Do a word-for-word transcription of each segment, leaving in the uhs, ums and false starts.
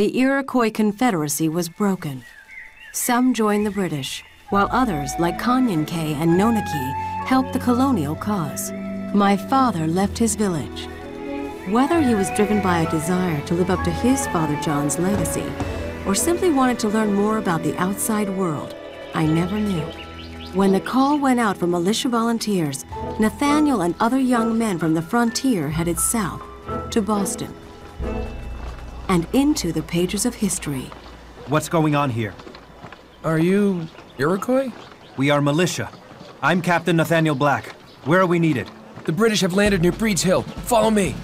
the Iroquois Confederacy was broken. Some joined the British, while others, like Kanyenke and Nonaki, helped the colonial cause. My father left his village. Whether he was driven by a desire to live up to his Father John's legacy, or simply wanted to learn more about the outside world, I never knew. When the call went out for militia volunteers, Nathaniel and other young men from the frontier headed south to Boston and into the pages of history. What's going on here? Are you Iroquois? We are militia. I'm Captain Nathaniel Black. Where are we needed? The British have landed near Breed's Hill. Follow me.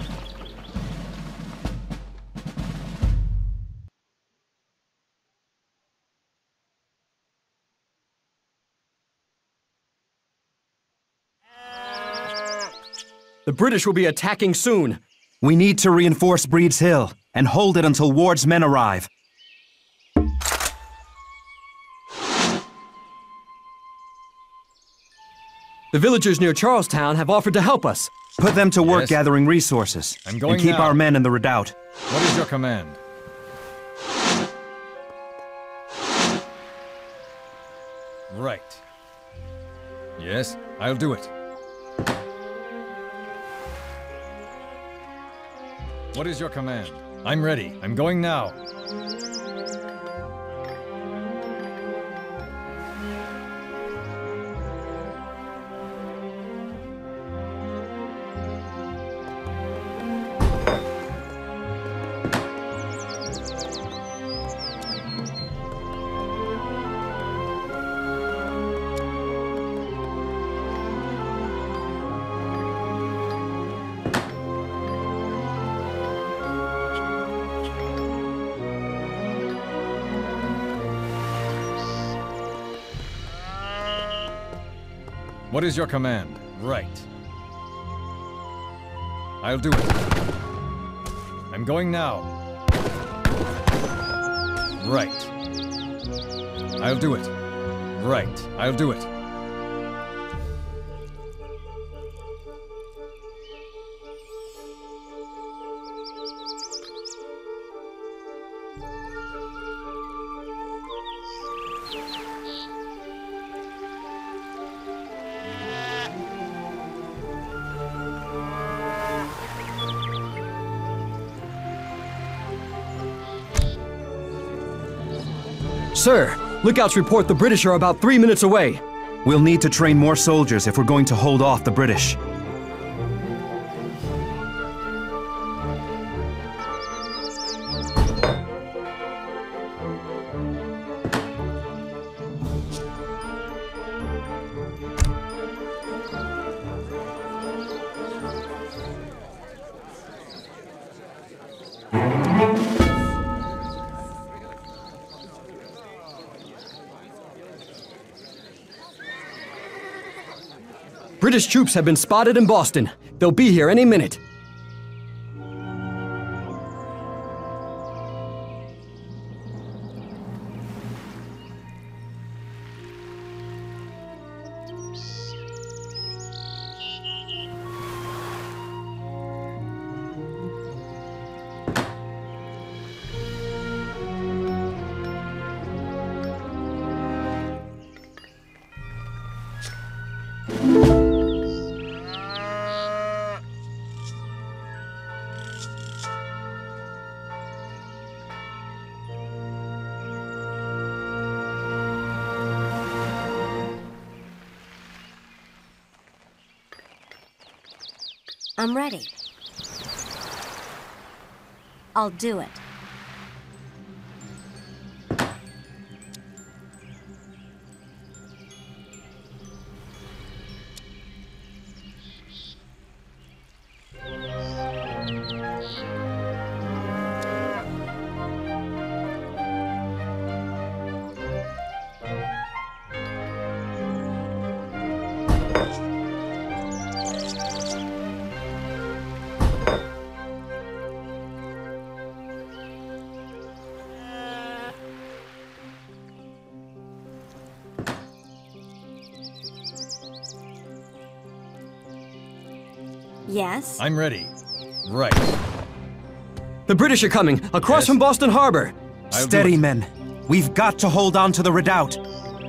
The British will be attacking soon. We need to reinforce Breed's Hill and hold it until Ward's men arrive. The villagers near Charlestown have offered to help us. Put them to work Yes. gathering resources. I'm going and keep now. our men in the redoubt. What is your command? Right. Yes, I'll do it. What is your command? I'm ready. I'm going now. What is your command? Right. I'll do it. I'm going now. Right. I'll do it. Right. I'll do it. Sir, lookouts report the British are about three minutes away. We'll need to train more soldiers if we're going to hold off the British. British troops have been spotted in Boston. They'll be here any minute. I'm ready. I'll do it. Yes? I'm ready. Right. The British are coming, across Yes. from Boston Harbor. I'll do Steady, it. men. We've got to hold on to the redoubt.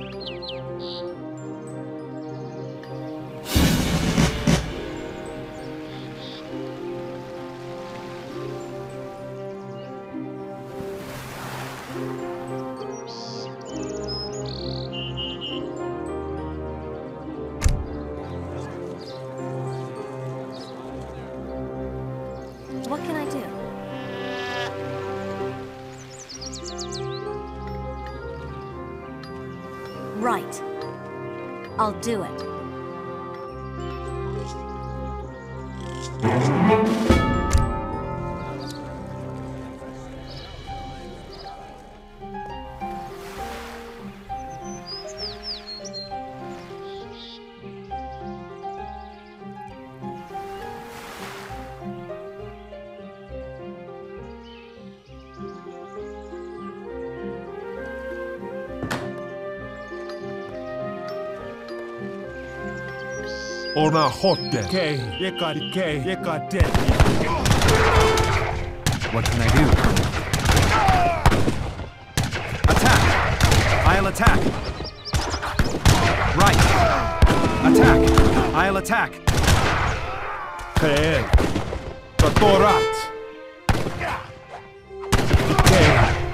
What can I do? Right. I'll do it. Ona hotte. Kei. Jeka kei. Jeka dead. What can I do? Attack! I'll attack! Right! Attack! I'll attack! Kei. Tatorat. Kei.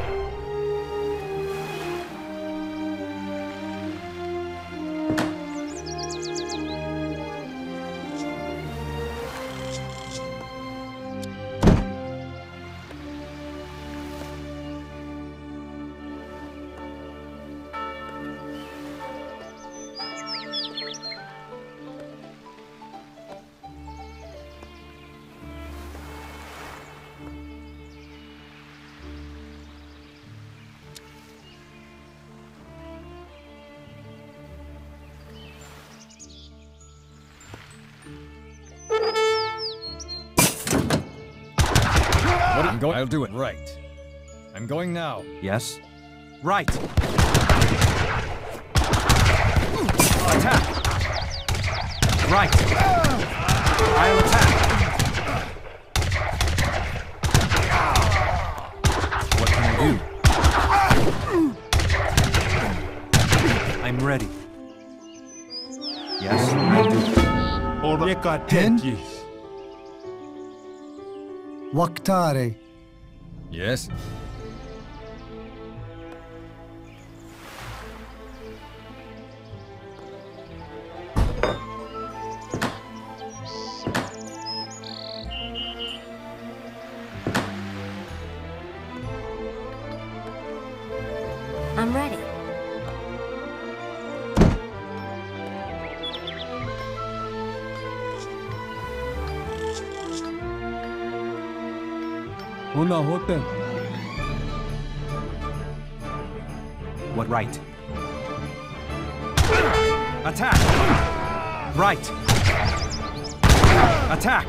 What I'm going. I'll do it. Right. I'm going now. Yes? Right! Attack! Right! I'll attack! What can I do? I'm ready. Yes, I'll do it. Ona jeka dead. Waktare. Yes. I'm ready. Ona hotte. What right? Attack! Right! Attack!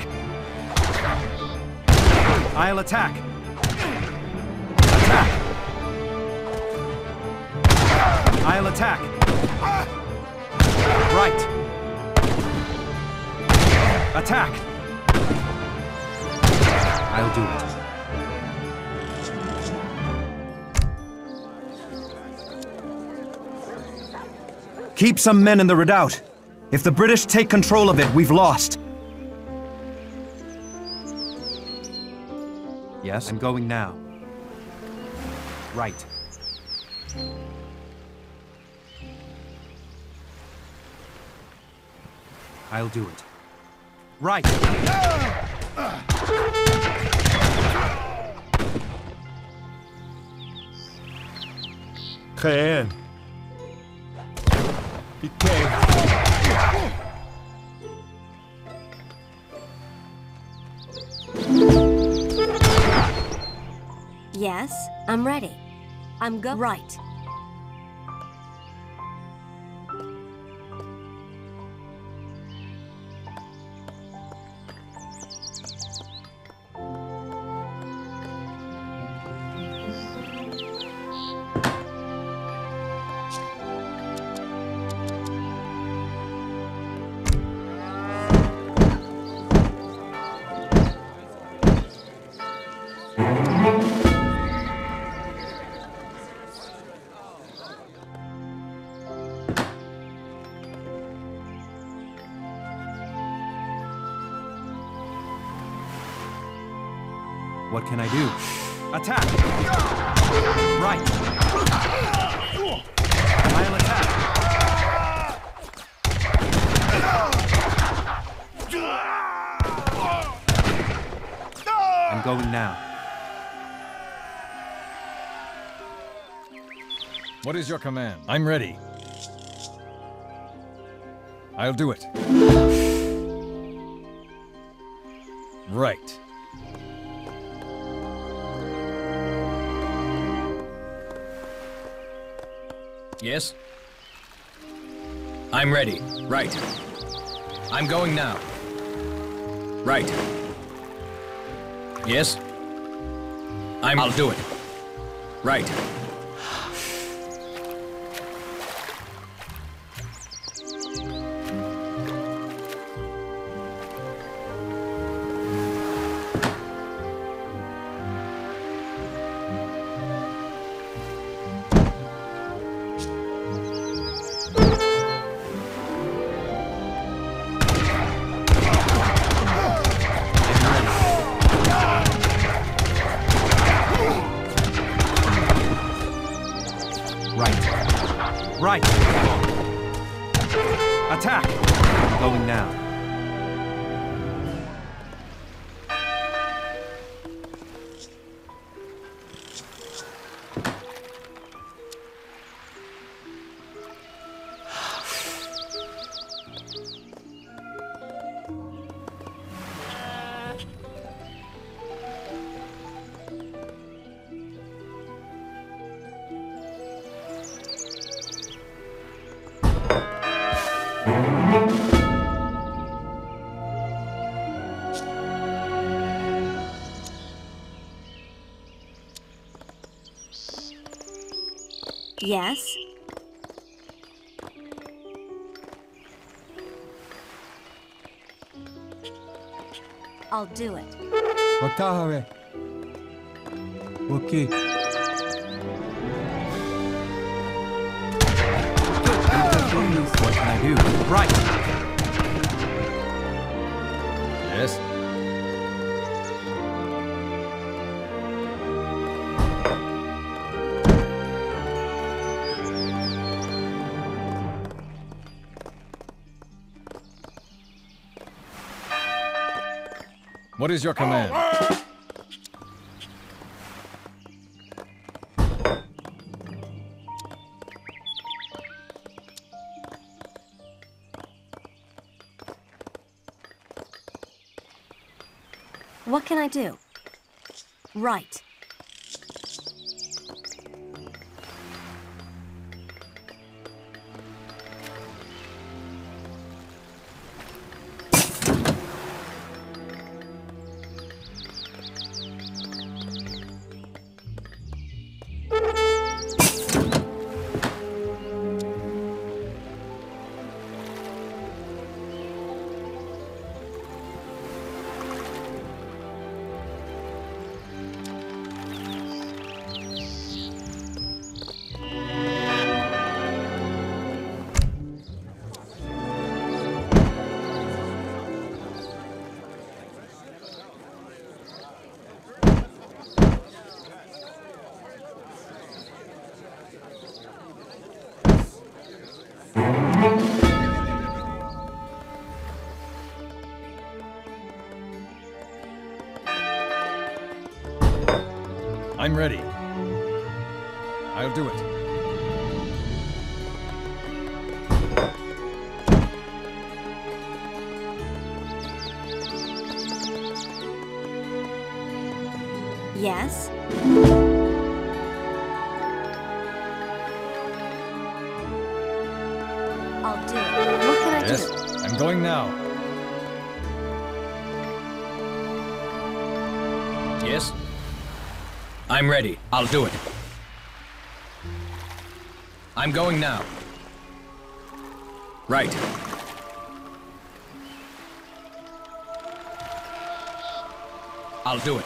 I'll attack! Attack! I'll attack! Right! Attack! I'll do it. Keep some men in the redoubt. If the British take control of it, we've lost. Yes? I'm going now. Right. I'll do it. Right! Kei. Kei. Yes, I'm ready. I'm go- right. What can I do? Attack! Right! I'll attack! I'm going now. What is your command? I'm ready. I'll do it. Right. Yes? I'm ready. Right. I'm going now. Right. Yes? I'm... I'll do it. Right. Right! Attack! I'm going now. Yes? I'll do it. Watahare. Okay. What can I do? Right! Yes? What is your command? What can I do? Right. I'm ready. I'll do it. Yes? I'll do it. What can I Yes, do? I'm going now. Yes? I'm ready. I'll do it. I'm going now. Right. I'll do it.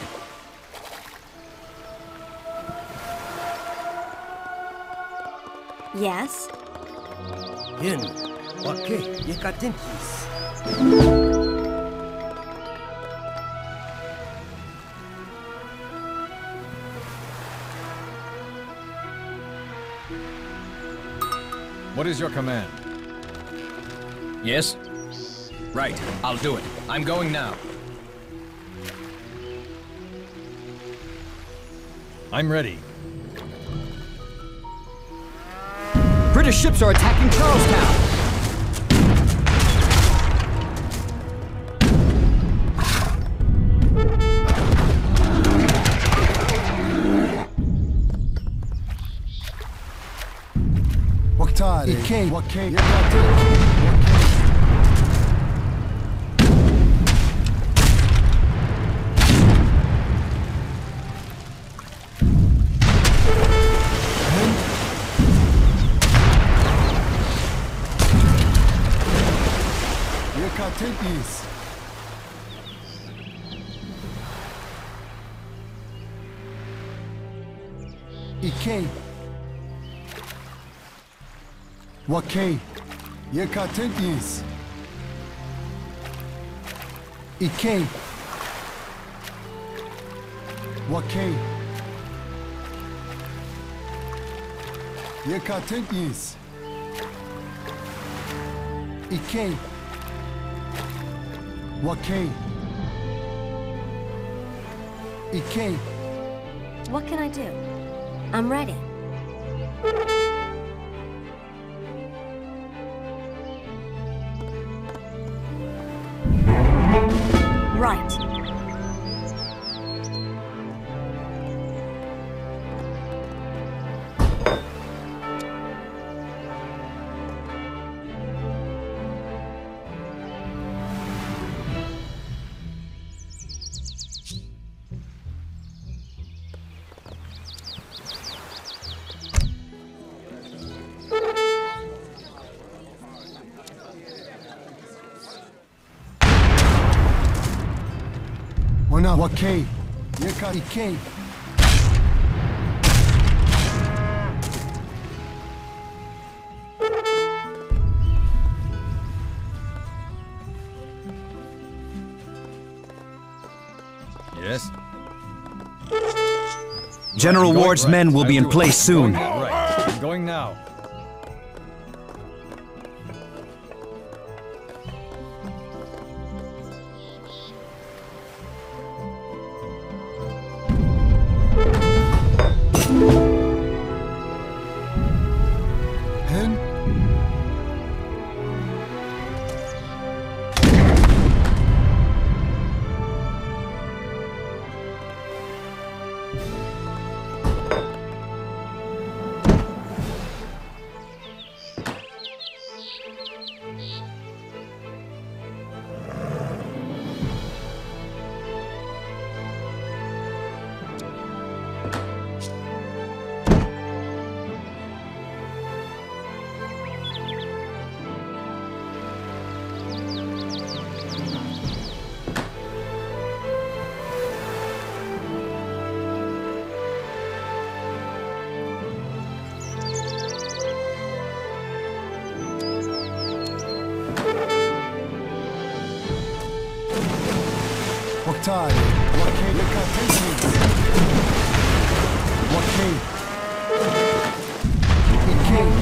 Yes? Yin. Okay, Yekatinkis. What is your command? Yes? Right, I'll do it. I'm going now. I'm ready. British ships are attacking Charlestown! Waktari. Ikei. Wakei. Yekatenis. Ikei. Wakei. Yekatenis. Ikei. Wakei. Yekatenis. Ikei. Wakei. Ikei. What can I do? I'm ready. Right. Wana Wakei. Yeka Ikei. Yes? General Going Ward's right. men will be I'll in do it. place soon. Going right. I'm going now. Hen. Waktari. Wakei Yekatenis. Wakei. Ikei.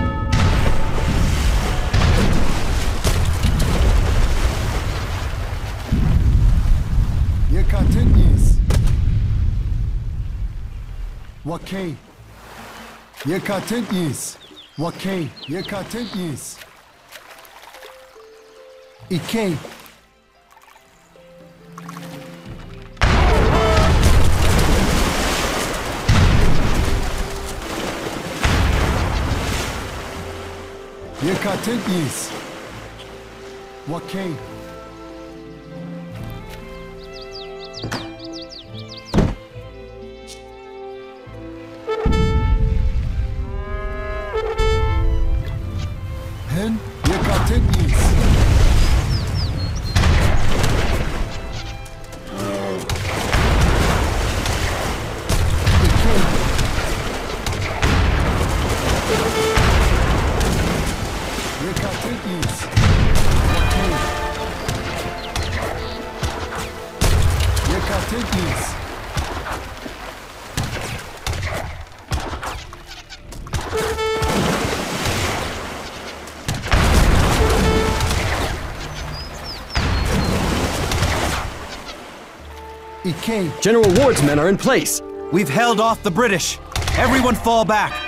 Yekatenis. Wakei. Yekatenis. Wakei. Yekatenis. Ikei. Yekatenis. Wakei. Hen. Yekatenis. Ikei. Yekatenis. Wakei. Ikei. General Ward's men are in place. We've held off the British. Everyone fall back.